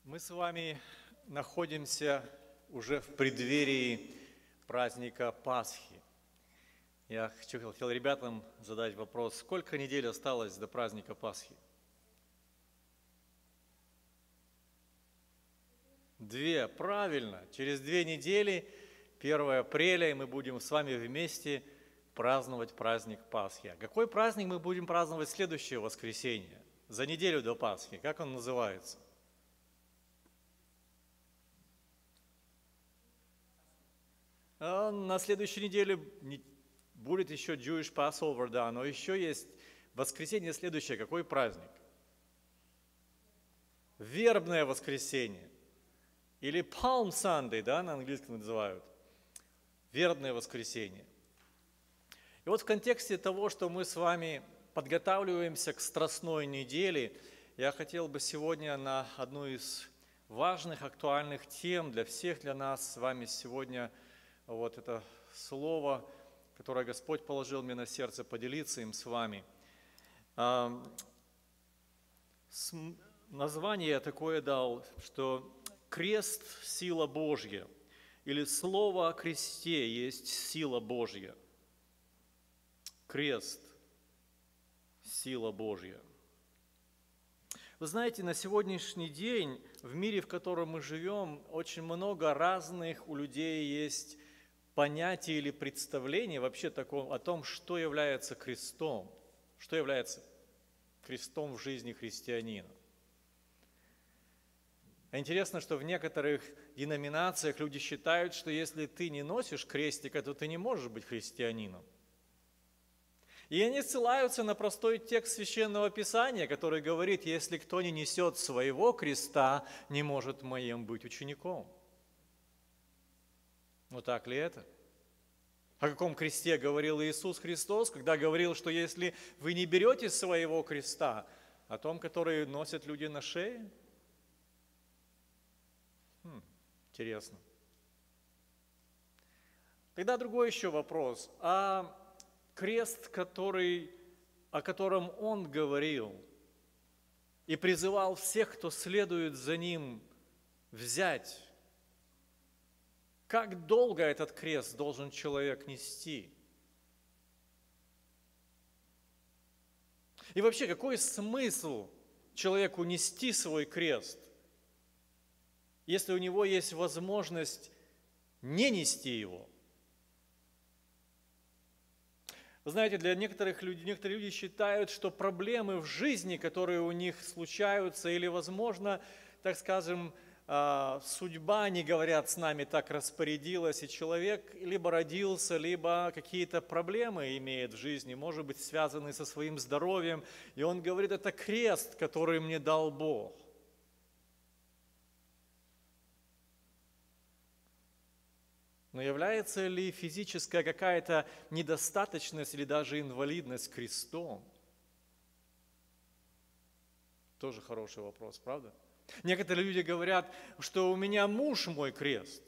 Мы с вами находимся уже в преддверии праздника Пасхи. Я хотел ребятам задать вопрос, сколько недель осталось до праздника Пасхи? 2, правильно. Через 2 недели, 1 апреля, и мы будем с вами вместе праздновать праздник Пасхи. А какой праздник мы будем праздновать в следующее воскресенье, за неделю до Пасхи? Как он называется? На следующей неделе будет еще Jewish Passover, да, но еще есть воскресенье следующее. Какой праздник? Вербное воскресенье. Или Palm Sunday, да, на английском называют. Вербное воскресенье. И вот в контексте того, что мы с вами подготавливаемся к Страстной неделе, я хотел бы сегодня на одну из важных, актуальных тем для всех, для нас с вами сегодня вот это слово, которое Господь положил мне на сердце, поделиться им с вами. Название я такое дал, что крест – сила Божья, или слово о кресте есть сила Божья. Крест – сила Божья. Вы знаете, на сегодняшний день в мире, в котором мы живем, очень много разных у людей есть понятий или представлений вообще о том, что является крестом, что является крестом в жизни христианина. А интересно, что в некоторых деноминациях люди считают, что если ты не носишь крестика, то ты не можешь быть христианином. И они ссылаются на простой текст Священного Писания, который говорит, если кто не несет своего креста, не может моим быть учеником. Ну так ли это? О каком кресте говорил Иисус Христос, когда говорил, что если вы не берете своего креста, о том, который носят люди на шее? Интересно. Тогда другой еще вопрос. А крест, о котором Он говорил и призывал всех, кто следует за Ним, взять, как долго этот крест должен человек нести? И вообще, какой смысл человеку нести свой крест, если у него есть возможность не нести его? Вы знаете, для некоторые люди считают, что проблемы в жизни, которые у них случаются, или, возможно, так скажем, судьба, они говорят, с нами так распорядилась, и человек либо родился, либо какие-то проблемы имеет в жизни, может быть, связанные со своим здоровьем, и он говорит, это крест, который мне дал Бог. Но является ли физическая какая-то недостаточность или даже инвалидность крестом? Тоже хороший вопрос, правда? Некоторые люди говорят, что у меня муж мой крест.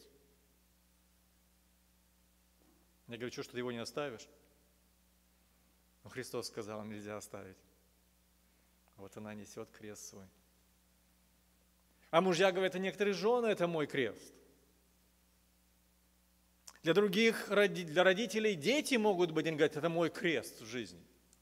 Я говорю, что ты его не оставишь? Но Христос сказал, нельзя оставить. Вот она несет крест свой. А мужья говорят, а некоторые жены, это мой крест. Для других, для родителей дети могут быть, они говорят, это мой крест в жизни.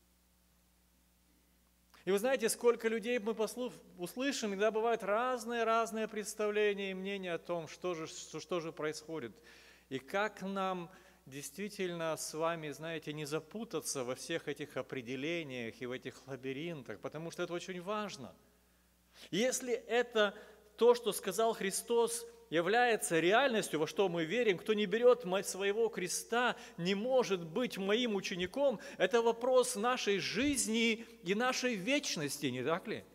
И вы знаете, сколько людей мы услышим, иногда бывают разные представления и мнения о том, что же происходит. И как нам действительно с вами, знаете, не запутаться во всех этих определениях и в этих лабиринтах, потому что это очень важно. Если это то, что сказал Христос, является реальностью, во что мы верим, кто не берет своего креста, не может быть моим учеником, это вопрос нашей жизни и нашей вечности, не так ли?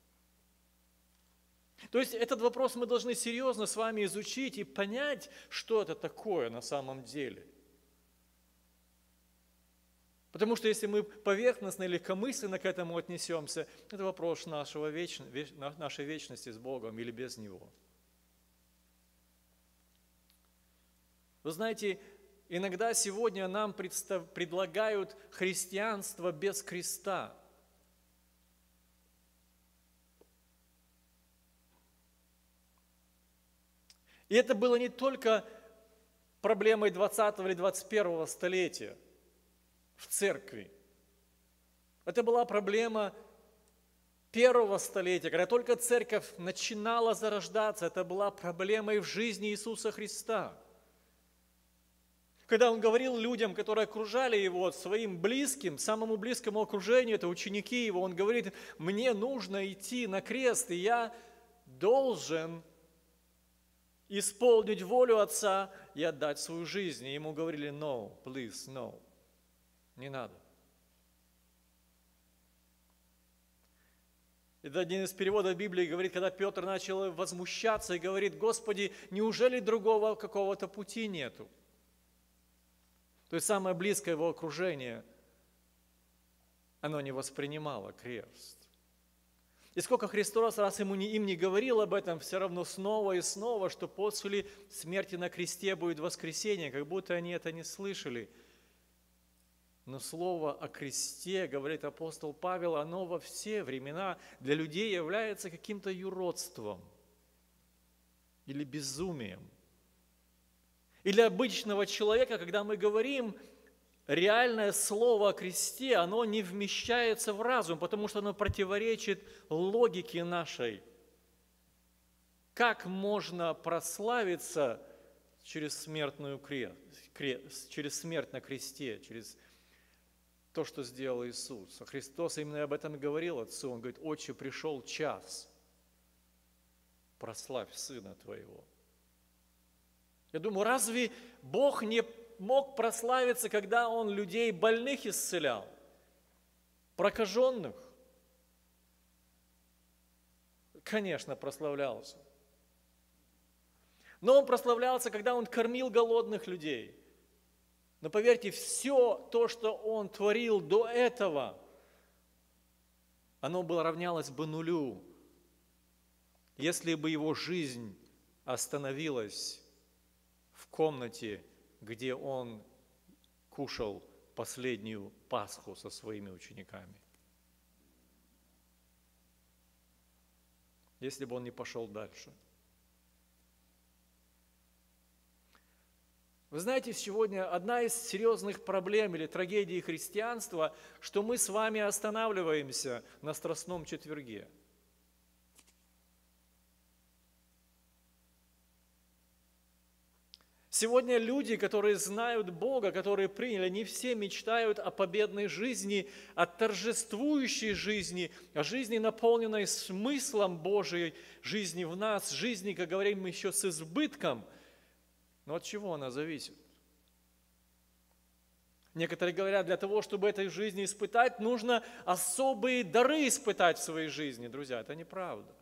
То есть этот вопрос мы должны серьезно с вами изучить и понять, что это такое на самом деле. Потому что если мы поверхностно или легкомысленно к этому отнесемся, это вопрос нашей вечности с Богом или без Него. Вы знаете, иногда сегодня нам предлагают христианство без креста. И это было не только проблемой 20 или 21 столетия в церкви. Это была проблема первого столетия, когда только церковь начинала зарождаться. Это была проблемой в жизни Иисуса Христа. Когда Он говорил людям, которые окружали Его, своим близким, самому близкому окружению, это ученики Его, Он говорит: мне нужно идти на крест, и я должен исполнить волю Отца и отдать свою жизнь. И Ему говорили: no, please, no, не надо. Это один из переводов Библии говорит, когда Петр начал возмущаться и говорит: Господи, неужели другого какого-то пути нету? То есть самое близкое его окружение, оно не воспринимало крест. И сколько Христос раз им не говорил об этом, все равно снова и снова, что после смерти на кресте будет воскресение, как будто они это не слышали. Но слово о кресте, говорит апостол Павел, оно во все времена для людей является каким-то юродством или безумием. И для обычного человека, когда мы говорим, реальное слово о кресте, оно не вмещается в разум, потому что оно противоречит логике нашей. Как можно прославиться через смертную через смерть на кресте, через то, что сделал Иисус? А Христос именно об этом и говорил Отцу. Он говорит: Отче, пришел час, прославь Сына Твоего. Я думаю, разве Бог не мог прославиться, когда Он людей больных исцелял, прокаженных? Конечно, прославлялся. Но Он прославлялся, когда Он кормил голодных людей. Но поверьте, все то, что Он творил до этого, оно было равнялось бы нулю, если бы Его жизнь остановилась в комнате, где Он кушал последнюю Пасху со своими учениками. Если бы Он не пошел дальше. Вы знаете, сегодня одна из серьезных проблем или трагедий христианства, что мы с вами останавливаемся на Страстном четверге. Сегодня люди, которые знают Бога, которые приняли, не все мечтают о победной жизни, о торжествующей жизни, о жизни, наполненной смыслом Божией жизни в нас, жизни, как говорим мы, еще с избытком. Но от чего она зависит? Некоторые говорят, для того, чтобы этой жизни испытать, нужно особые дары испытать в своей жизни. Друзья, это неправда.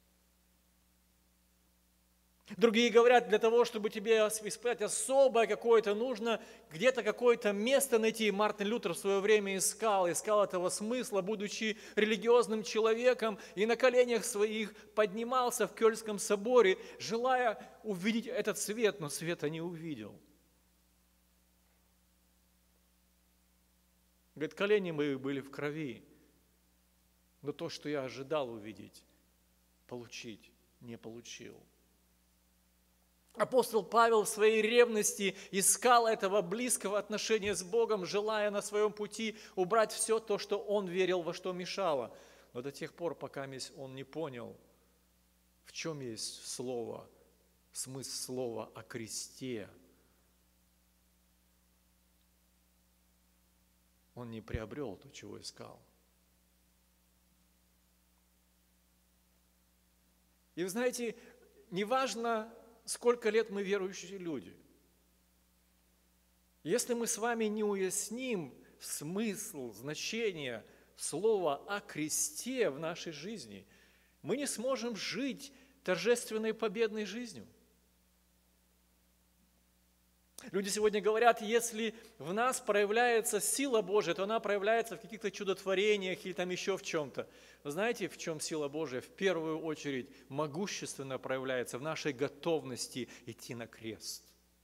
Другие говорят, для того, чтобы тебе испытать особое какое-то, нужно где-то какое-то место найти. Мартин Лютер в свое время искал этого смысла, будучи религиозным человеком, и на коленях своих поднимался в Кёльнском соборе, желая увидеть этот свет, но света не увидел. Говорит, колени мои были в крови, но то, что я ожидал увидеть, получить, не получил. Апостол Павел в своей ревности искал этого близкого отношения с Богом, желая на своем пути убрать все то, что он верил, во что мешало. Но до тех пор, пока он не понял, в чем есть слово, смысл слова о кресте, он не приобрел то, чего искал. И вы знаете, неважно, сколько лет мы верующие люди. Если мы с вами не уясним смысл, значение слова о кресте в нашей жизни, мы не сможем жить торжественной победной жизнью. Люди сегодня говорят, если в нас проявляется сила Божия, то она проявляется в каких-то чудотворениях или там еще в чем-то. Вы знаете, в чем сила Божия? В первую очередь могущественно проявляется в нашей готовности идти на крест.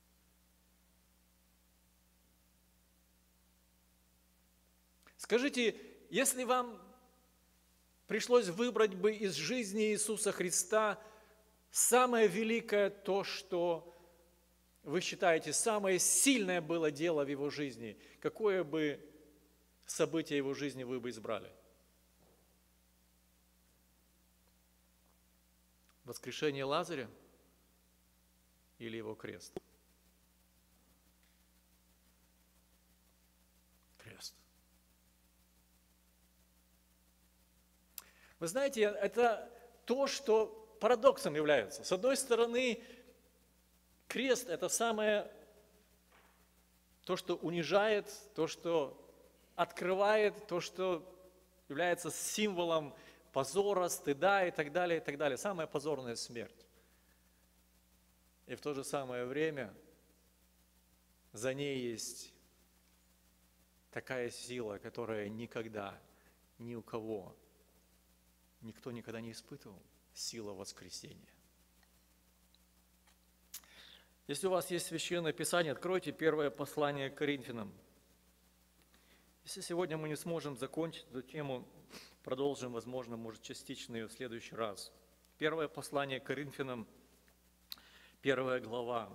Скажите, если вам пришлось выбрать бы из жизни Иисуса Христа Самое великое то, что вы считаете, самое сильное было дело в его жизни, какое бы событие его жизни вы бы избрали? Воскрешение Лазаря или его крест? Крест. Вы знаете, это то, что парадоксом является. С одной стороны, крест – это самое, то, что унижает, то, что открывает, то, что является символом позора, стыда и так далее, и так далее. Самая позорная смерть. И в то же самое время за ней есть такая сила, которая никогда, ни у кого, никто никогда не испытывал. Сила воскресения. Если у вас есть Священное Писание, откройте первое послание к Коринфянам. Если сегодня мы не сможем закончить эту тему, продолжим, возможно, может, частично ее в следующий раз. Первое послание к Коринфянам, 1 глава.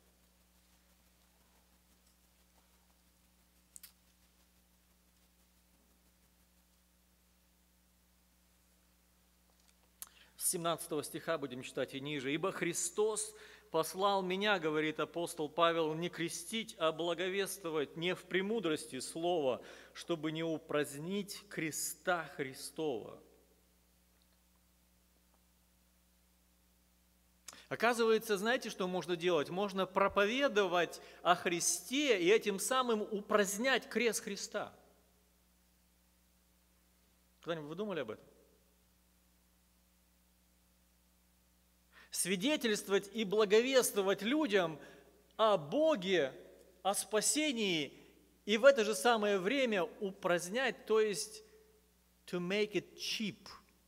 С 17 стиха будем читать и ниже. «Ибо Христос послал меня, говорит апостол Павел, не крестить, а благовествовать не в премудрости слова, чтобы не упразднить креста Христова». Оказывается, знаете, что можно делать? Можно проповедовать о Христе и этим самым упразднять крест Христа. Когда-нибудь вы думали об этом? Свидетельствовать и благовествовать людям о Боге, о спасении, и в это же самое время упразднять, то есть to make it cheap,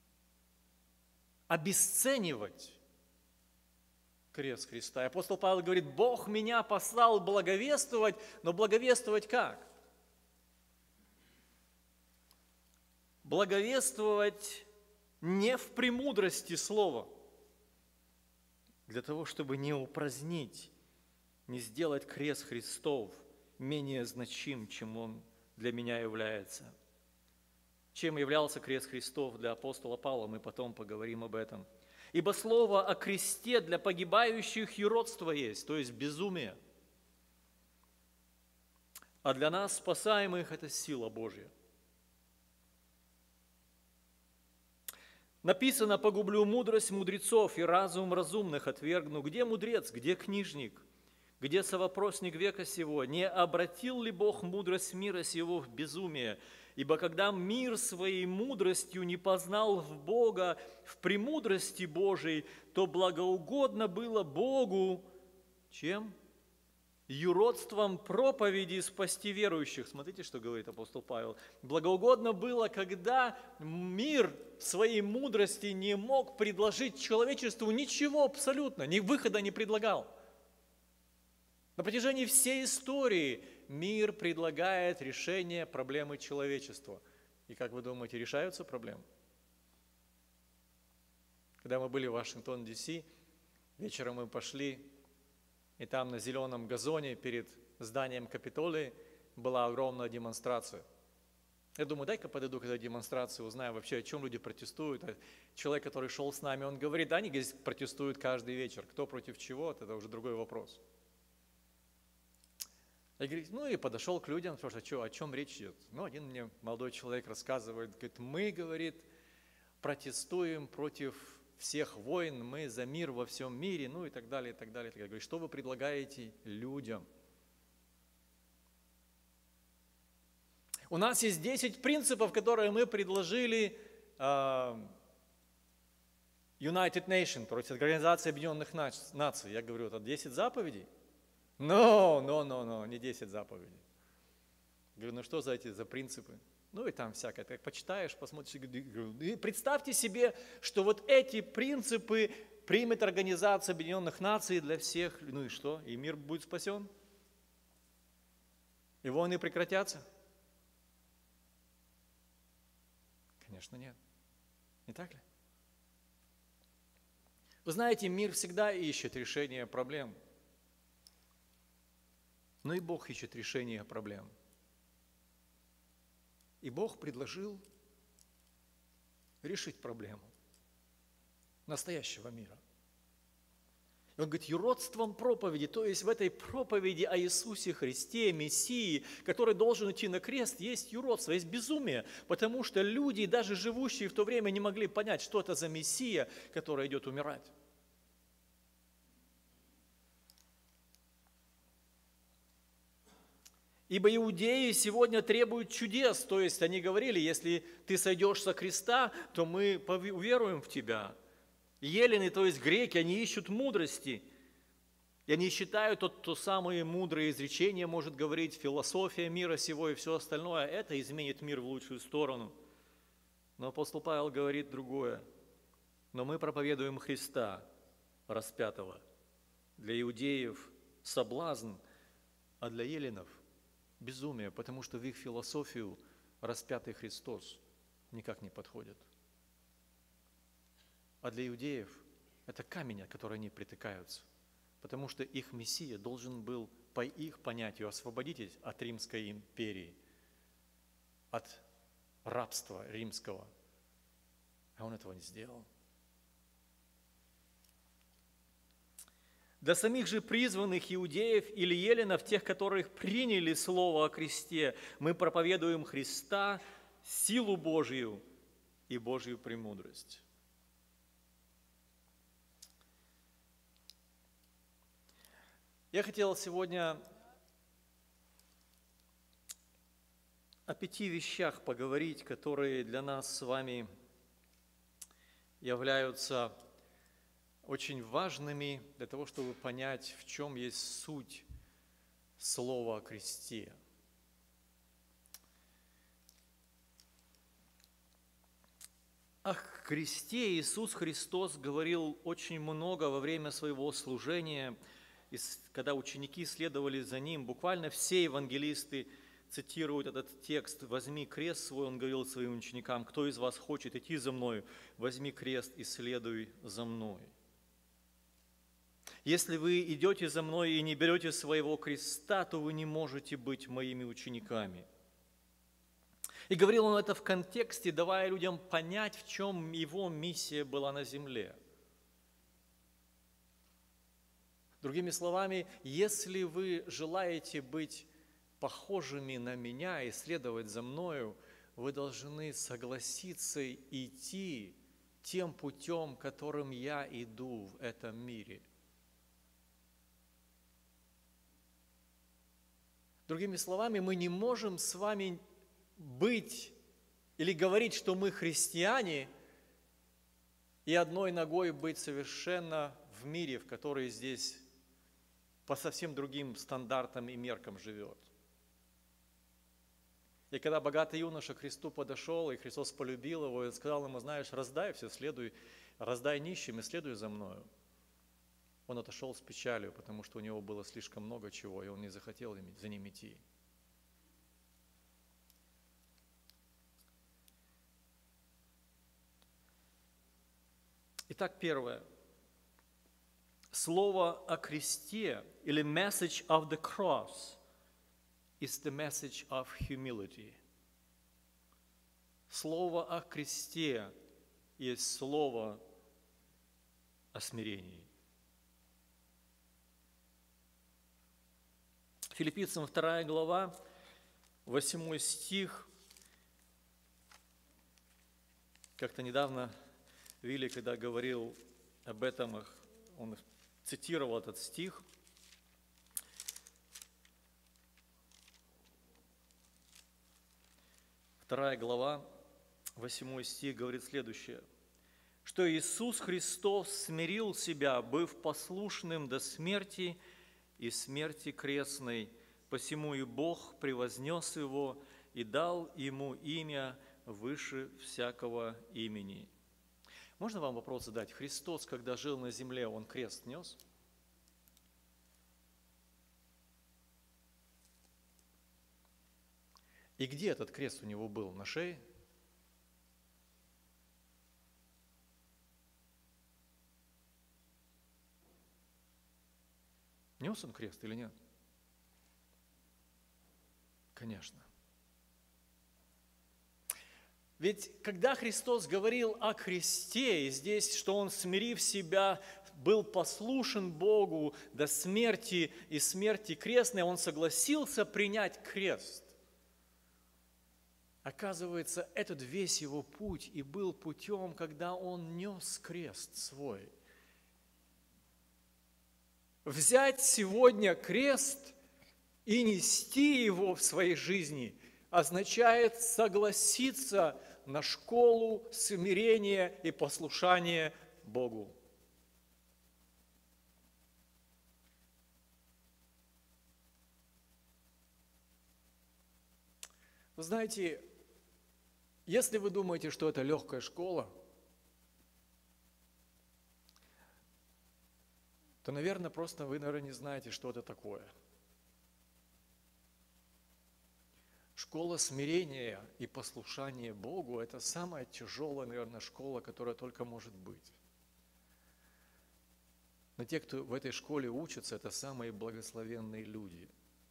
обесценивать крест Христа. И апостол Павел говорит, Бог меня послал благовествовать, но благовествовать как? Благовествовать не в премудрости слова, для того, чтобы не упразднить, не сделать крест Христов менее значим, чем он для меня является. Чем являлся крест Христов для апостола Павла, мы потом поговорим об этом. Ибо слово о кресте для погибающих юродство есть, то есть безумие. А для нас, спасаемых, это сила Божья. Написано, погублю мудрость мудрецов и разум разумных отвергну. Где мудрец, где книжник, где совопросник века сего? Не обратил ли Бог мудрость мира сего в безумие? Ибо когда мир своей мудростью не познал в Бога в премудрости Божией, то благоугодно было Богу, чем? Юродством проповеди спасти верующих. Смотрите, что говорит апостол Павел. Благоугодно было, когда мир своей мудрости не мог предложить человечеству ничего абсолютно, ни выхода не предлагал. На протяжении всей истории мир предлагает решение проблемы человечества. И как вы думаете, решаются проблемы? Когда мы были в Вашингтон, Д.С., вечером мы пошли, и там на зеленом газоне перед зданием Капитолия была огромная демонстрация. Я думаю, дай-ка подойду к этой демонстрации, узнаю вообще, о чем люди протестуют. А человек, который шел с нами, он говорит, да, они здесь протестуют каждый вечер. Кто против чего, это уже другой вопрос. Я говорю, ну и подошел к людям, спрашиваю, о чем речь идет. Ну, один мне молодой человек рассказывает, говорит, мы, говорит, протестуем против всех войн, мы за мир во всем мире, ну и так далее, и так далее. Я говорю, что вы предлагаете людям? У нас есть 10 принципов, которые мы предложили United Nations, то есть Организация Объединенных Наций. Я говорю, это 10 заповедей? Не 10 заповедей. Говорю, ну что за эти принципы? Ну и там всякое. Ты почитаешь, посмотришь, и представьте себе, что вот эти принципы примет Организация Объединенных Наций для всех. Ну и что? И мир будет спасен? И войны прекратятся? Конечно, нет. Не так ли? Вы знаете, мир всегда ищет решение проблем. Но и Бог ищет решение проблем. И Бог предложил решить проблему настоящего мира. И Он говорит, юродством проповеди, то есть в этой проповеди о Иисусе Христе, Мессии, который должен идти на крест, есть юродство, есть безумие, потому что люди, даже живущие в то время, не могли понять, что это за Мессия, который идет умирать. Ибо иудеи сегодня требуют чудес, то есть они говорили, если ты сойдешь со креста, то мы уверуем в тебя. Елены, то есть греки, они ищут мудрости. И они считают, то самые мудрые изречения может говорить философия мира сего и все остальное. Это изменит мир в лучшую сторону. Но апостол Павел говорит другое. Но мы проповедуем Христа распятого. Для иудеев соблазн, а для еленов безумие, потому что в их философию распятый Христос никак не подходит. А для иудеев это камень, о который они притыкаются, потому что их Мессия должен был, по их понятию, освободить их от Римской империи, от рабства римского. А Он этого не сделал. Для самих же призванных иудеев или еленов, тех, которых приняли слово о кресте, мы проповедуем Христа, силу Божию и Божью премудрость. Я хотел сегодня о 5 вещах поговорить, которые для нас с вами являются очень важными для того, чтобы понять, в чем есть суть слова о кресте. О кресте Иисус Христос говорил очень много во время своего служения, когда ученики следовали за Ним. Буквально все евангелисты цитируют этот текст: «Возьми крест свой», Он говорил своим ученикам, «кто из вас хочет идти за Мною, возьми крест и следуй за Мной». Если вы идете за Мной и не берете своего креста, то вы не можете быть Моими учениками. И говорил Он это в контексте, давая людям понять, в чем Его миссия была на земле. Другими словами, если вы желаете быть похожими на Меня и следовать за Мною, вы должны согласиться идти тем путем, которым Я иду в этом мире. Другими словами, мы не можем с вами быть или говорить, что мы христиане, и одной ногой быть совершенно в мире, в который здесь по совсем другим стандартам и меркам живет. И когда богатый юноша к Христу подошел, и Христос полюбил его, и сказал ему: знаешь, раздай все, следуй, раздай нищим и следуй за мною. Он отошел с печалью, потому что у него было слишком много чего, и он не захотел за ним идти. Итак, первое. Слово о кресте, или message of the cross, is the message of humility. Слово о кресте есть слово о смирении. Филиппийцам 2 глава, 8 стих. Как-то недавно Вилли, когда говорил об этом, он цитировал этот стих. Вторая глава, 8 стих говорит следующее: что Иисус Христос смирил себя, быв послушным до смерти и смерти крестной, посему и Бог превознес Его и дал Ему имя выше всякого имени. Можно вам вопрос задать? Христос, когда жил на земле, Он крест нес? И где этот крест у Него был? На шее? Нес он крест или нет? Конечно. Ведь когда Христос говорил о кресте, и здесь, что Он, смирив себя, был послушен Богу до смерти и смерти крестной, Он согласился принять крест. Оказывается, этот весь Его путь и был путем, когда Он нес крест свой. Взять сегодня крест и нести его в своей жизни означает согласиться на школу смирения и послушания Богу. Вы знаете, если вы думаете, что это легкая школа, то, наверное, просто вы, не знаете, что это такое. Школа смирения и послушания Богу – это самая тяжелая, наверное, школа, которая только может быть. Но те, кто в этой школе учатся, это самые благословенные люди.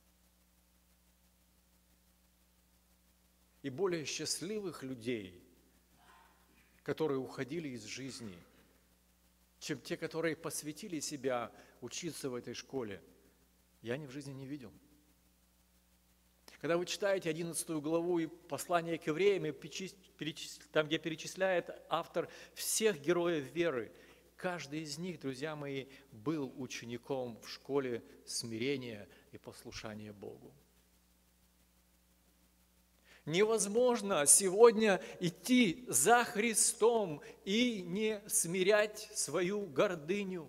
И более счастливых людей, которые уходили из жизни, чем те, которые посвятили себя учиться в этой школе, я в жизни не видел. Когда вы читаете 11 главу и послание к евреям, там, где перечисляет автор всех героев веры, каждый из них, друзья мои, был учеником в школе смирения и послушания Богу. Невозможно сегодня идти за Христом и не смирять свою гордыню.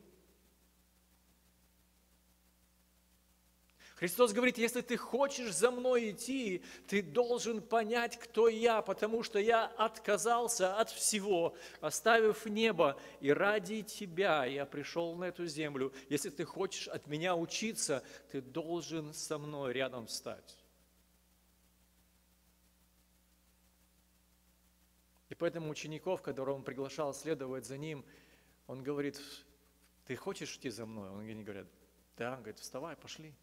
Христос говорит, если ты хочешь за мной идти, ты должен понять, кто я, потому что я отказался от всего, оставив небо, и ради тебя я пришел на эту землю. Если ты хочешь от меня учиться, ты должен со мной рядом стать. И поэтому учеников, которых он приглашал следовать за ним, он говорит, ты хочешь идти за мной? Они говорят, да. Он говорит, вставай, пошли.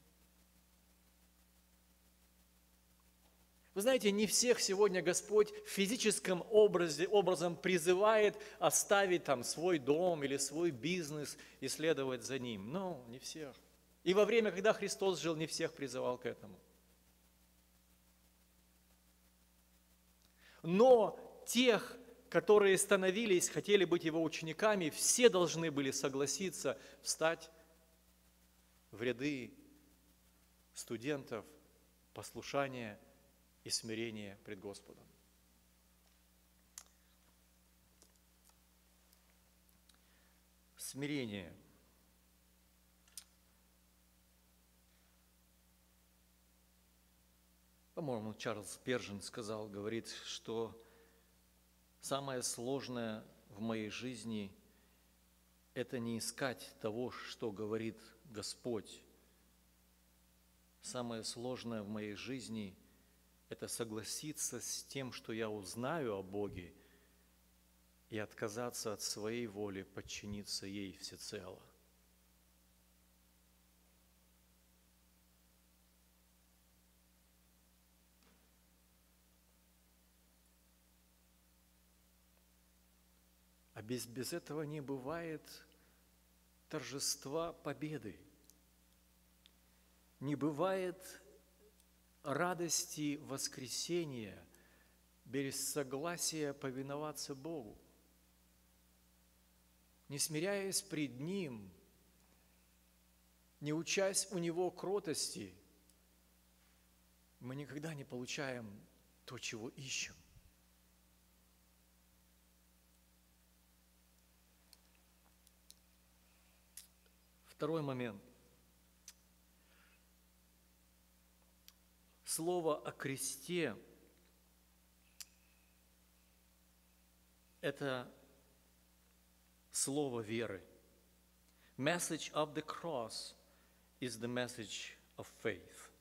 Вы знаете, не всех сегодня Господь физическим образом призывает оставить там свой дом или свой бизнес и следовать за Ним. Но не всех. И во время, когда Христос жил, не всех призывал к этому. Но тех, которые становились, хотели быть Его учениками, все должны были согласиться встать в ряды студентов послушания и смирение пред Господом. Смирение. По-моему, Чарльз Спержен говорит, что самое сложное в моей жизни – это не искать того, что говорит Господь. Самое сложное в моей жизни – это согласиться с тем, что я узнаю о Боге, и отказаться от своей воли, подчиниться ей всецело. А без этого не бывает торжества победы, не бывает радости воскресения без согласия повиноваться Богу. Не смиряясь пред Ним, не учась у Него кротости, мы никогда не получаем то, чего ищем. Второй момент. Слово о кресте – это слово веры. Message of the cross is the message of faith.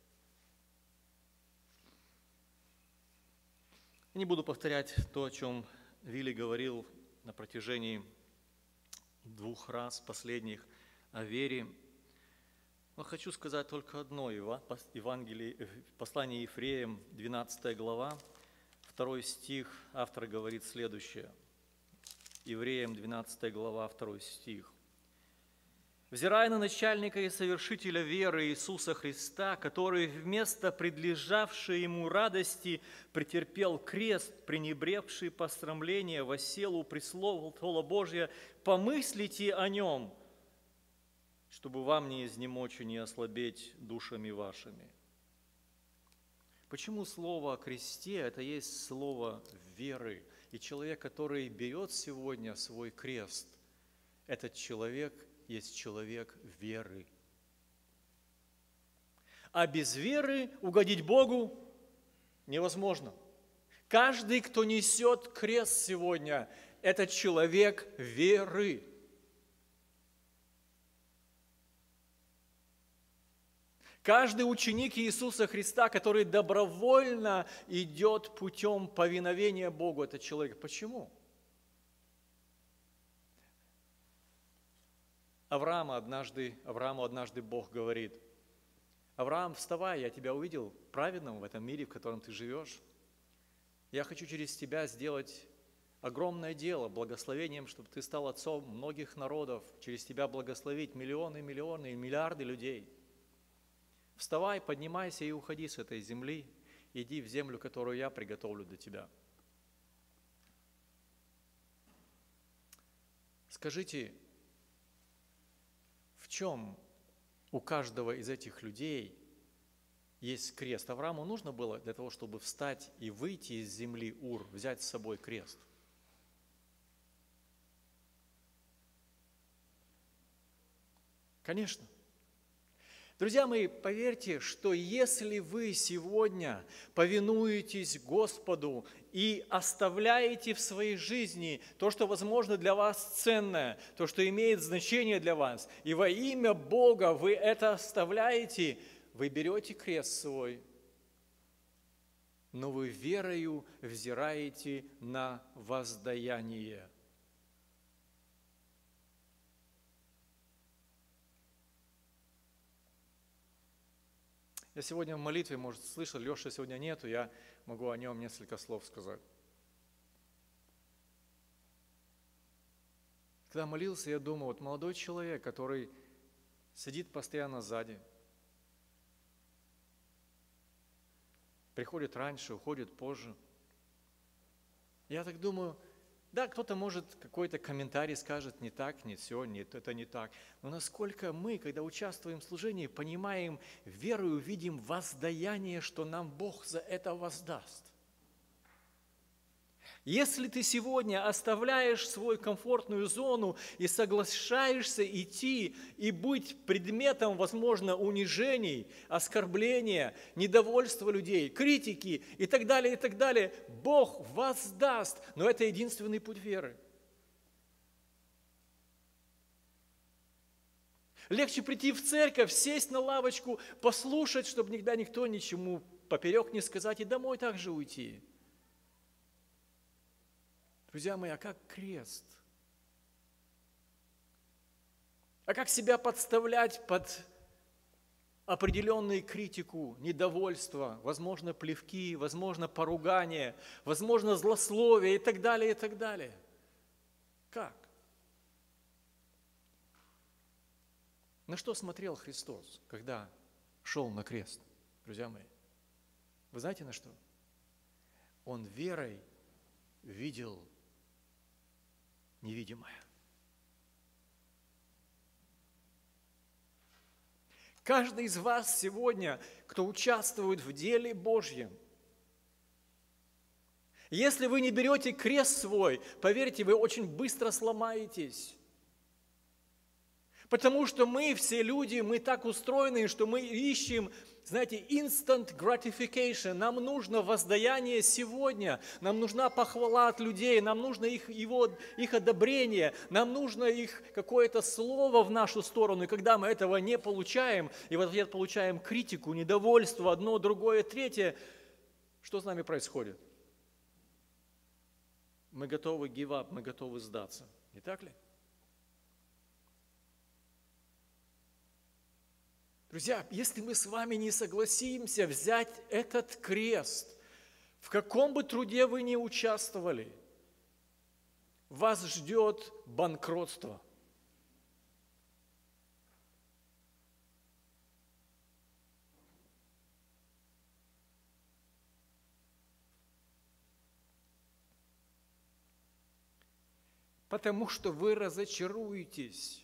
Я не буду повторять то, о чем Вилли говорил на протяжении 2 раз последних о вере. Но хочу сказать только одно. Евангелие, послание Ефреям, 12 глава, 2 стих, автор говорит следующее. Евреям, 12 глава, 2 стих. «Взирая на начальника и совершителя веры Иисуса Христа, который вместо предлежавшей ему радости претерпел крест, пренебрегший посрамление, воссел у престола Божия, помыслите о нем, чтобы вам не изнемочь и не ослабеть душами вашими». Почему слово о кресте – это есть слово веры? И человек, который берет сегодня свой крест, этот человек есть человек веры. А без веры угодить Богу невозможно. Каждый, кто несет крест сегодня, это человек веры. Каждый ученик Иисуса Христа, который добровольно идет путем повиновения Богу, это человек. Почему? Аврааму однажды Бог говорит: «Авраам, вставай, я тебя увидел праведным в этом мире, в котором ты живешь. Я хочу через тебя сделать огромное дело, благословением, чтобы ты стал отцом многих народов, через тебя благословить миллионы, миллионы и миллиарды людей. Вставай, поднимайся и уходи с этой земли, иди в землю, которую я приготовлю для тебя». Скажите, в чем у каждого из этих людей есть крест? Аврааму нужно было для того, чтобы встать и выйти из земли Ур, взять с собой крест? Конечно. Друзья мои, поверьте, что если вы сегодня повинуетесь Господу и оставляете в своей жизни то, что, возможно, для вас ценное, то, что имеет значение для вас, и во имя Бога вы это оставляете, вы берете крест свой, но вы верою взираете на воздаяние. Я сегодня в молитве, может, слышал, Леши сегодня нету, я могу о нем несколько слов сказать. Когда молился, я думал, вот молодой человек, который сидит постоянно сзади, приходит раньше, уходит позже. Я так думаю, да, кто-то может какой-то комментарий скажет, не так, не все, нет, это не так. Но насколько мы, когда участвуем в служении, понимаем, верою видим воздаяние, что нам Бог за это воздаст. Если ты сегодня оставляешь свою комфортную зону и соглашаешься идти и быть предметом, возможно, унижений, оскорбления, недовольства людей, критики и так далее, Бог воздаст. Но это единственный путь веры. Легче прийти в церковь, сесть на лавочку, послушать, чтобы никогда никто ничему поперек не сказать, и домой также уйти. Друзья мои, а как крест? А как себя подставлять под определенную критику, недовольство, возможно, плевки, возможно, поругание, возможно, злословие и так далее, и так далее? Как? На что смотрел Христос, когда шел на крест, друзья мои? Вы знаете, на что? Он верой видел невидимое. Каждый из вас сегодня, кто участвует в деле Божьем, если вы не берете крест свой, поверьте, вы очень быстро сломаетесь. Потому что мы, все люди, мы так устроены, что мы ищем, знаете, instant gratification. Нам нужно воздаяние сегодня, нам нужна похвала от людей, нам нужно их одобрение, нам нужно их какое-то слово в нашу сторону. И когда мы этого не получаем, и в ответ получаем критику, недовольство, одно, другое, третье, что с нами происходит? Мы готовы give up, мы готовы сдаться. Не так ли? Друзья, если мы с вами не согласимся взять этот крест, в каком бы труде вы ни участвовали, вас ждет банкротство. Потому что вы разочаруетесь.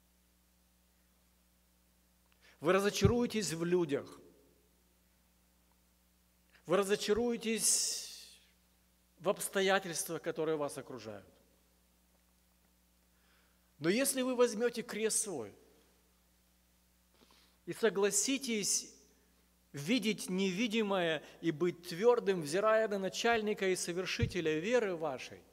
Вы разочаруетесь в людях. Вы разочаруетесь в обстоятельствах, которые вас окружают. Но если вы возьмете крест свой и согласитесь видеть невидимое и быть твердым, взирая на начальника и совершителя веры вашей,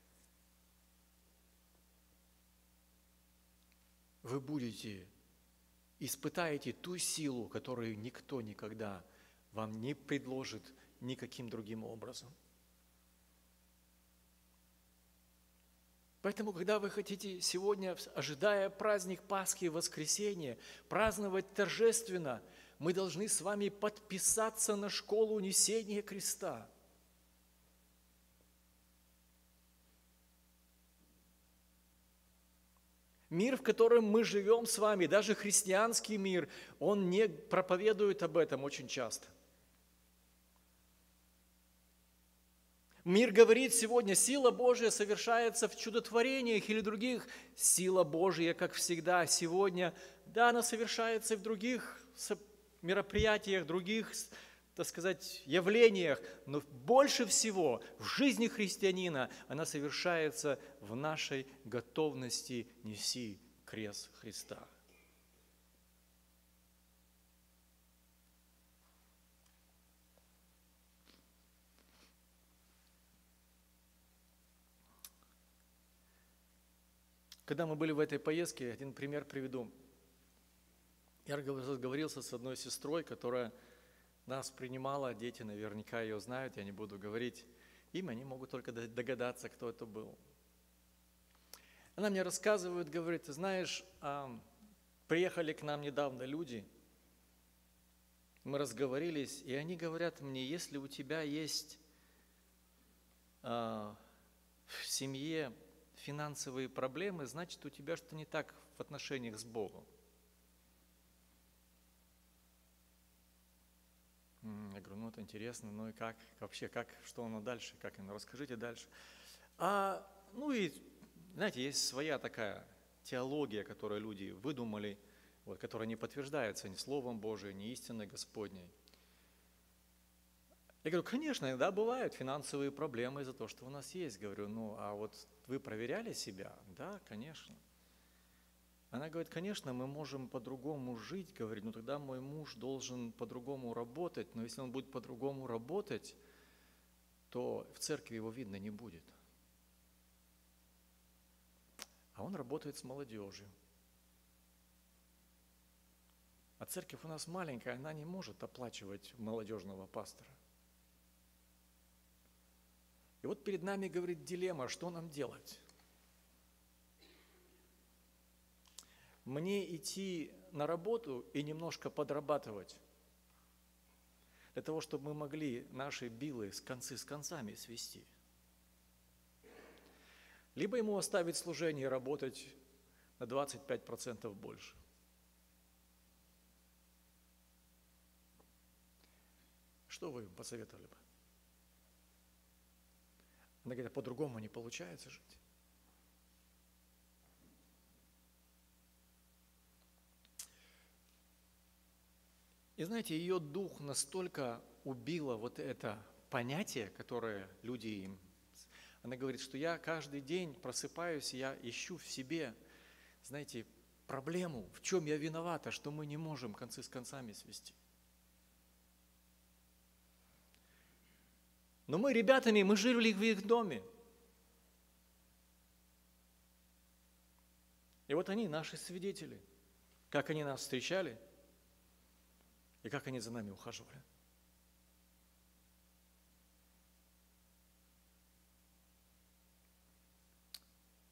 вы испытаете ту силу, которую никто никогда вам не предложит никаким другим образом. Поэтому, когда вы хотите сегодня, ожидая праздник Пасхи и Воскресения, праздновать торжественно, мы должны с вами подписаться на школу несения креста. Мир, в котором мы живем с вами, даже христианский мир, он не проповедует об этом очень часто. Мир говорит сегодня, сила Божья совершается в чудотворениях или других. Сила Божья, как всегда, сегодня, да, она совершается и в других мероприятиях, других, так сказать, явлениях, но больше всего в жизни христианина она совершается в нашей готовности неси крест Христа. Когда мы были в этой поездке, один пример приведу. Я разговорился с одной сестрой, которая нас принимала, дети наверняка ее знают, я не буду говорить имя, они могут только догадаться, кто это был. Она мне рассказывает, говорит, ты знаешь, приехали к нам недавно люди, мы разговорились, и они говорят мне, если у тебя есть в семье финансовые проблемы, значит, у тебя что-то не так в отношениях с Богом. Я говорю, ну это интересно, ну и как, вообще, что оно дальше, как оно, расскажите дальше. Ну и, знаете, есть своя такая теология, которую люди выдумали, вот, которая не подтверждается ни Словом Божиим, ни истиной Господней. Я говорю, конечно, иногда бывают финансовые проблемы из-за того, что у нас есть. Говорю, ну а вот вы проверяли себя? Да, конечно. Она говорит, конечно, мы можем по-другому жить, говорит, но тогда мой муж должен по-другому работать, но если он будет по-другому работать, то в церкви его видно не будет. А он работает с молодежью. А церковь у нас маленькая, она не может оплачивать молодежного пастора. И вот перед нами, говорит, дилемма, что нам делать? Мне идти на работу и немножко подрабатывать, для того, чтобы мы могли наши билы концы с концами свести. Либо ему оставить служение и работать на 25% больше. Что вы посоветовали бы? Она говорит, по-другому не получается жить. И знаете, ее дух настолько убило вот это понятие, которое люди им... Она говорит, что я каждый день просыпаюсь, и я ищу в себе, знаете, проблему, в чем я виновата, что мы не можем концы с концами свести. Но мы ребятами, мы жили в их доме. И вот они, наши свидетели, как они нас встречали и как они за нами ухаживали.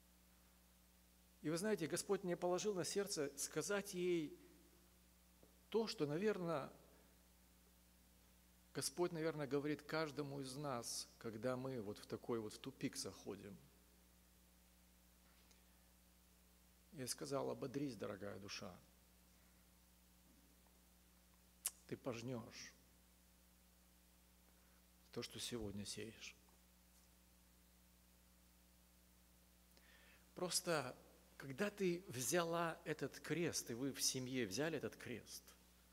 И вы знаете, Господь мне положил на сердце сказать ей то, что, наверное, Господь, наверное, говорит каждому из нас, когда мы вот в такой вот в тупик заходим. Я сказал: ободрись, дорогая душа. Ты пожнешь то, что сегодня сеешь. Просто, когда ты взяла этот крест, и вы в семье взяли этот крест,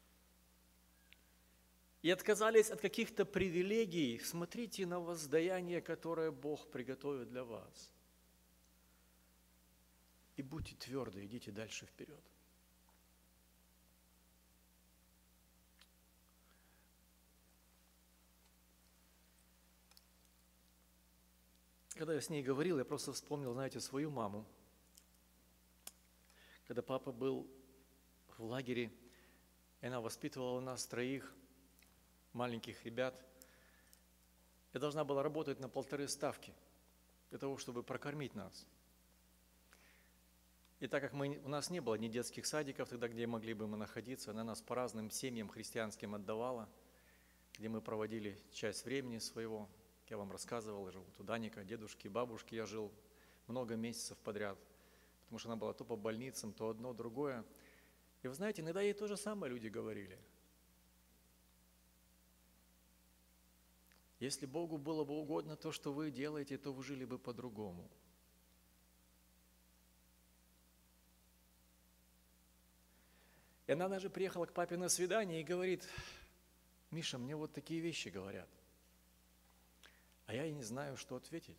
и отказались от каких-то привилегий, смотрите на воздаяние, которое Бог приготовит для вас. И будьте тверды, идите дальше вперед. Когда я с ней говорил, я просто вспомнил, знаете, свою маму. Когда папа был в лагере, и она воспитывала нас троих маленьких ребят, я должна была работать на 1,5 ставки для того, чтобы прокормить нас. И так как у нас не было ни детских садиков тогда, где могли бы мы находиться, она нас по разным семьям христианским отдавала, где мы проводили часть времени своего. Я вам рассказывал, я жил у Даника, дедушки, бабушки, я жил много месяцев подряд, потому что она была то по больницам, то одно, другое. И вы знаете, иногда ей то же самое люди говорили. Если Богу было бы угодно то, что вы делаете, то вы жили бы по-другому. И она даже приехала к папе на свидание и говорит: Миша, мне вот такие вещи говорят. А я и не знаю, что ответить.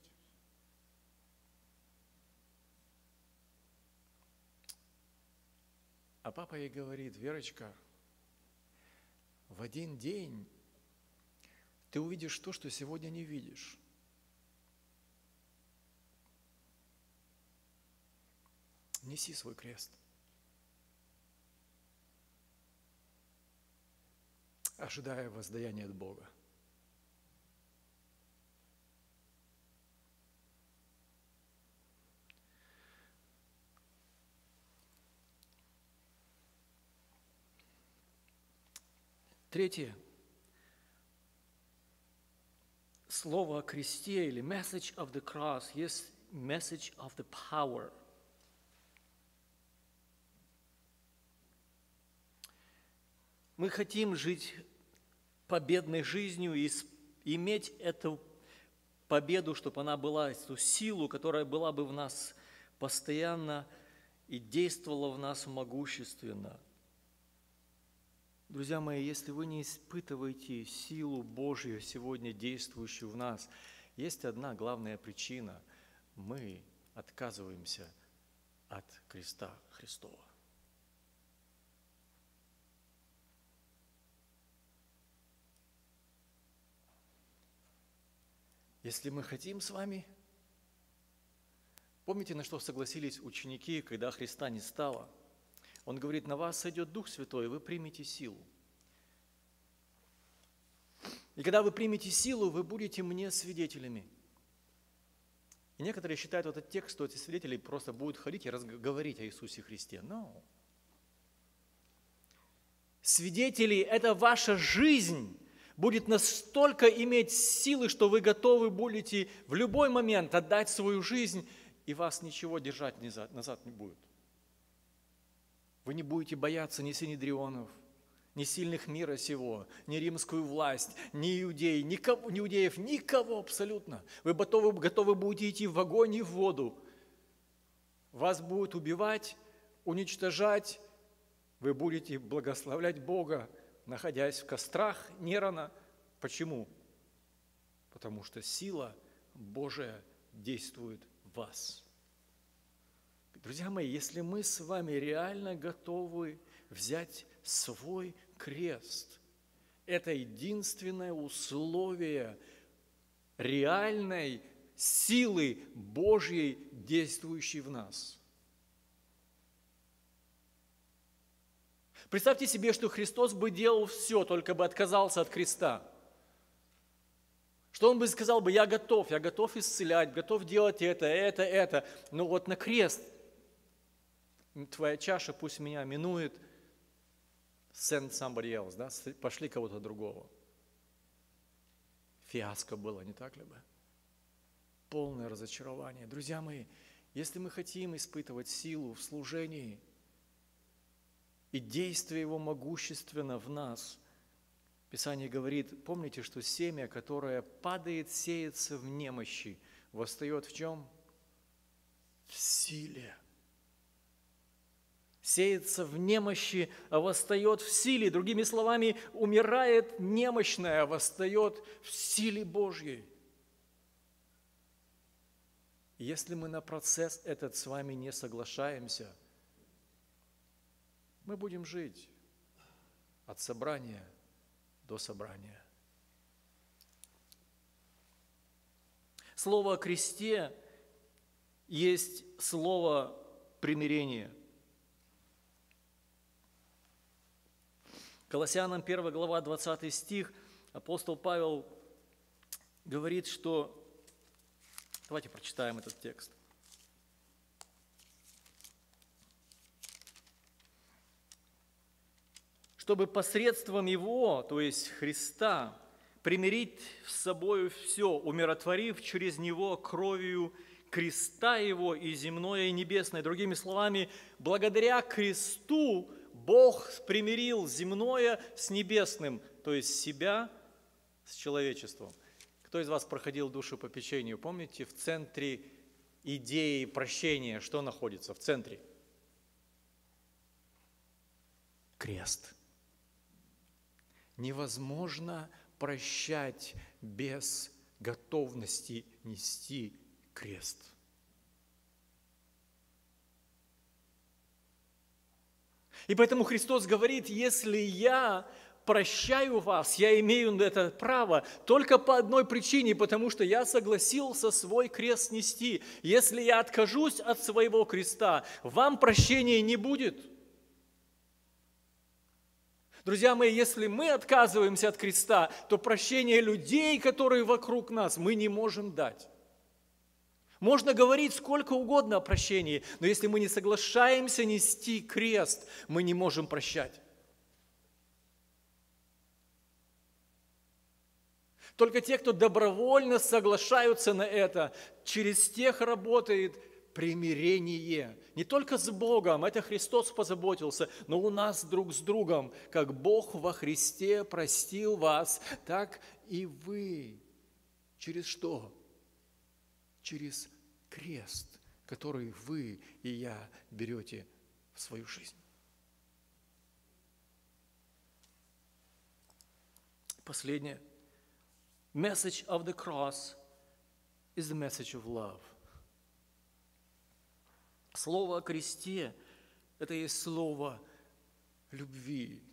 А папа ей говорит: Верочка, в один день ты увидишь то, что сегодня не видишь. Неси свой крест. Ожидая воздаяния от Бога. Третье. Слово о кресте или message of the cross есть message of the power. Мы хотим жить победной жизнью и иметь эту победу, чтобы она была, эту силу, которая была бы в нас постоянно и действовала в нас могущественно. Друзья мои, если вы не испытываете силу Божью, сегодня действующую в нас, есть одна главная причина – мы отказываемся от креста Христова. Если мы хотим с вами, помните, на что согласились ученики, когда Христа не стало? Он говорит: на вас сойдет Дух Святой, и вы примете силу. И когда вы примете силу, вы будете мне свидетелями. И некоторые считают этот текст, что эти свидетели просто будут ходить и говорить о Иисусе Христе. Но свидетели – это ваша жизнь будет настолько иметь силы, что вы готовы будете в любой момент отдать свою жизнь, и вас ничего держать назад не будет. Вы не будете бояться ни синедрионов, ни сильных мира сего, ни римскую власть, ни иудеев, никого абсолютно. Вы готовы будете идти в огонь и в воду. Вас будут убивать, уничтожать. Вы будете благословлять Бога, находясь в кострах Нерона. Почему? Потому что сила Божия действует в вас. Друзья мои, если мы с вами реально готовы взять свой крест, это единственное условие реальной силы Божьей, действующей в нас. Представьте себе, что Христос бы делал все, только бы отказался от креста. Что Он бы сказал бы: я готов исцелять, готов делать это, но вот на крест твоя чаша пусть меня минует. Send somebody else, да? Пошли кого-то другого. Фиаско было, не так ли бы? Полное разочарование. Друзья мои, если мы хотим испытывать силу в служении и действие Его могущественно в нас, Писание говорит, помните, что семя, которое падает, сеется в немощи, восстает в чем? В силе. Сеется в немощи, а восстает в силе. Другими словами, умирает немощное, а восстает в силе Божьей. Если мы на процесс этот с вами не соглашаемся, мы будем жить от собрания до собрания. Слово о кресте есть слово примирение. Колоссянам 1 глава 20 стих апостол Павел говорит, что... Давайте прочитаем этот текст. Чтобы посредством Его, то есть Христа, примирить с собою все, умиротворив через Него кровью креста Его и земное, и небесное. Другими словами, благодаря кресту Бог примирил земное с небесным, то есть себя с человечеством. Кто из вас проходил душепопечение? Помните, в центре идеи прощения что находится в центре? Крест. Невозможно прощать без готовности нести крест. И поэтому Христос говорит, если я прощаю вас, я имею это право только по одной причине, потому что я согласился свой крест нести. Если я откажусь от своего креста, вам прощения не будет. Друзья мои, если мы отказываемся от креста, то прощение людей, которые вокруг нас, мы не можем дать. Можно говорить сколько угодно о прощении, но если мы не соглашаемся нести крест, мы не можем прощать. Только те, кто добровольно соглашаются на это, через тех работает примирение. Не только с Богом, это Христос позаботился, но у нас друг с другом. Как Бог во Христе простил вас, так и вы. Через что? Через крест, который вы и я берете в свою жизнь. Последнее. Message of the cross is the message of love. Слово о кресте – это есть слово любви.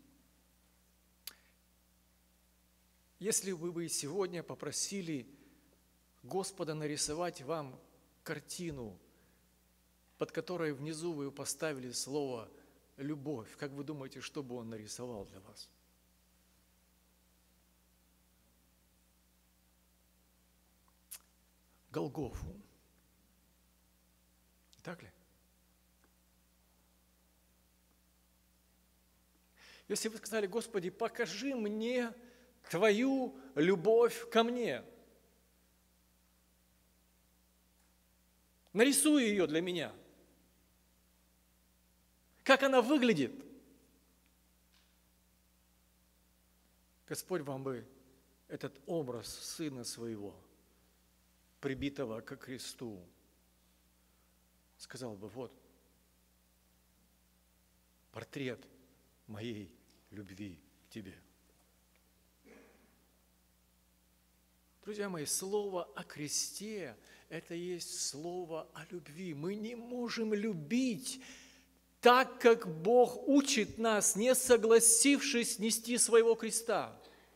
Если вы бы сегодня попросили Господа нарисовать вам картину, под которой внизу вы поставили слово «любовь», как вы думаете, что бы Он нарисовал для вас? Голгофу. Не так ли? Если вы сказали, Господи, покажи мне Твою любовь ко мне. Нарисуй ее для меня. Как она выглядит? Господь вам бы этот образ Сына Своего, прибитого ко кресту, сказал бы, вот, портрет моей любви к тебе. Друзья мои, слово о кресте – это есть слово о любви. Мы не можем любить так, как Бог учит нас, не согласившись нести своего креста.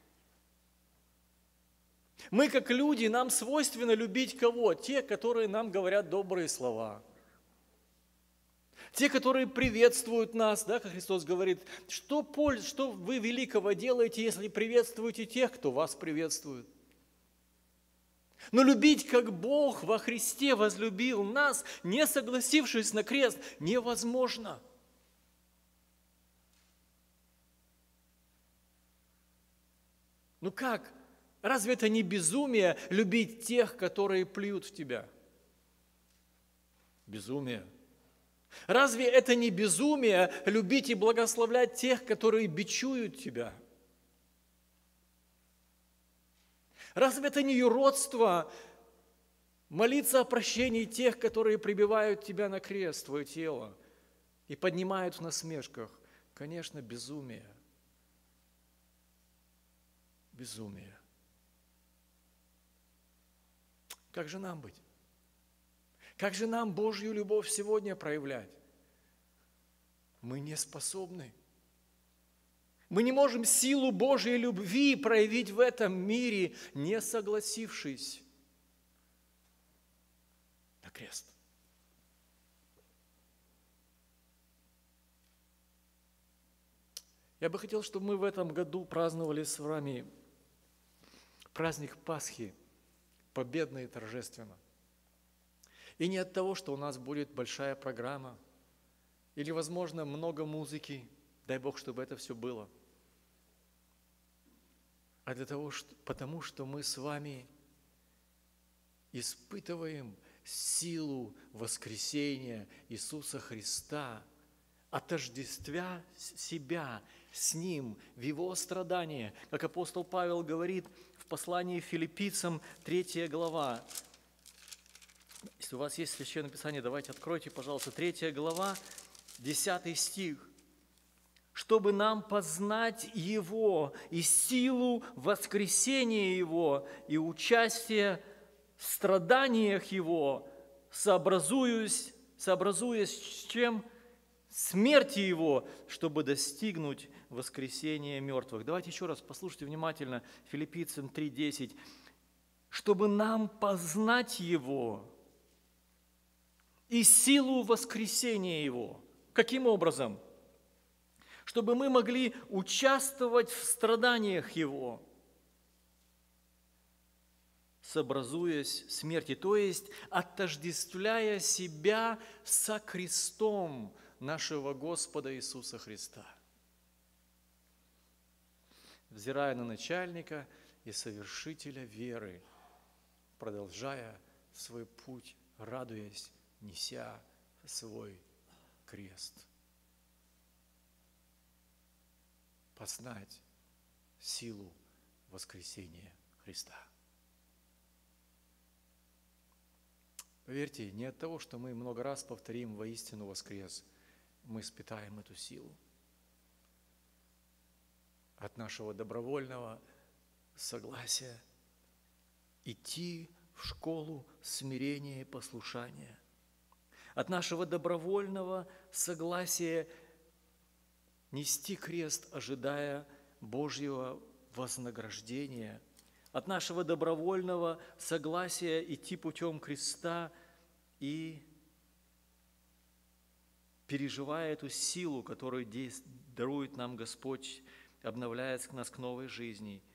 Мы, как люди, нам свойственно любить кого? Те, которые нам говорят добрые слова. Те, которые приветствуют нас, да, как Христос говорит, что вы великого делаете, если приветствуете тех, кто вас приветствует? Но любить, как Бог во Христе возлюбил нас, не согласившись на крест, невозможно. Ну как? Разве это не безумие любить тех, которые плюют в тебя? Безумие. Разве это не безумие любить и благословлять тех, которые бичуют тебя? Разве это не юродство молиться о прощении тех, которые прибивают тебя на крест, твое тело, и поднимают в насмешках? Конечно, безумие. Безумие. Как же нам быть? Как же нам Божью любовь сегодня проявлять? Мы не способны. Мы не можем силу Божьей любви проявить в этом мире, не согласившись на крест. Я бы хотел, чтобы мы в этом году праздновали с вами праздник Пасхи победно и торжественно. И не от того, что у нас будет большая программа или, возможно, много музыки, дай Бог, чтобы это все было, а для того, потому что мы с вами испытываем силу воскресения Иисуса Христа, отождествя себя с Ним в Его страдании. Как апостол Павел говорит в послании Филиппийцам, 3 глава. Если у вас есть Священное Писание, давайте откройте, пожалуйста, 3 глава, 10 стих. «Чтобы нам познать Его и силу воскресения Его и участие в страданиях Его, сообразуясь с чем? Смерти Его, чтобы достигнуть воскресения мертвых». Давайте еще раз послушайте внимательно Филиппийцам 3:10. «Чтобы нам познать Его и силу воскресения Его». Каким образом? Чтобы мы могли участвовать в страданиях Его, сообразуясь смерти, то есть отождествляя себя со крестом нашего Господа Иисуса Христа, взирая на начальника и совершителя веры, продолжая свой путь, радуясь, неся свой крест. Познать силу воскресения Христа. Поверьте, не от того, что мы много раз повторим «воистину воскрес», мы испытаем эту силу. От нашего добровольного согласия идти в школу смирения и послушания. От нашего добровольного согласия нести крест, ожидая Божьего вознаграждения. От нашего добровольного согласия идти путем креста и переживая эту силу, которую дарует нам Господь, обновляет нас к новой жизни.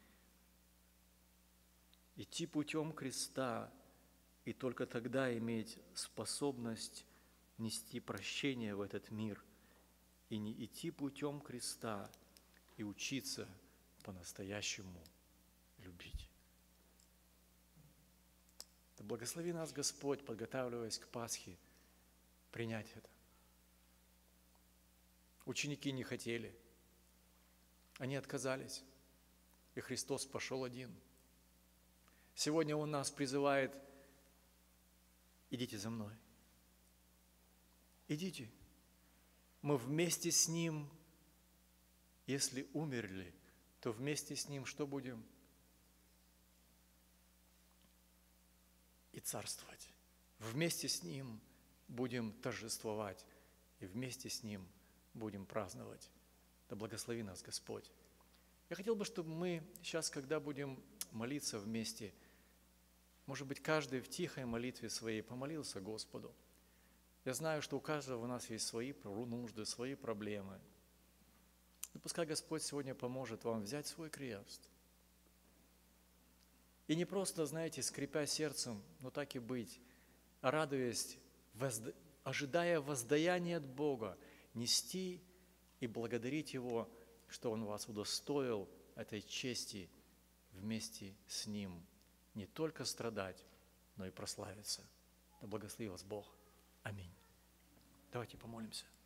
Идти путем креста и только тогда иметь способность нести прощение в этот мир и не идти путем креста и учиться по-настоящему любить. Да благослови нас Господь, подготавливаясь к Пасхе, принять это. Ученики не хотели, они отказались, и Христос пошел один. Сегодня Он нас призывает: идите за мной. Идите. Мы вместе с Ним, если умерли, то вместе с Ним что будем? И царствовать. Вместе с Ним будем торжествовать, и вместе с Ним будем праздновать. Да благослови нас Господь. Я хотел бы, чтобы мы сейчас, когда будем молиться вместе, может быть, каждый в тихой молитве своей помолился Господу. Я знаю, что у каждого у нас есть свои нужды, свои проблемы. И пускай Господь сегодня поможет вам взять свой крест. И не просто, знаете, скрипя сердцем, но так и быть, а радуясь, ожидая воздаяния от Бога, нести и благодарить Его, что Он вас удостоил этой чести вместе с Ним не только страдать, но и прославиться. Да благослови вас Бог. Аминь. Давайте помолимся.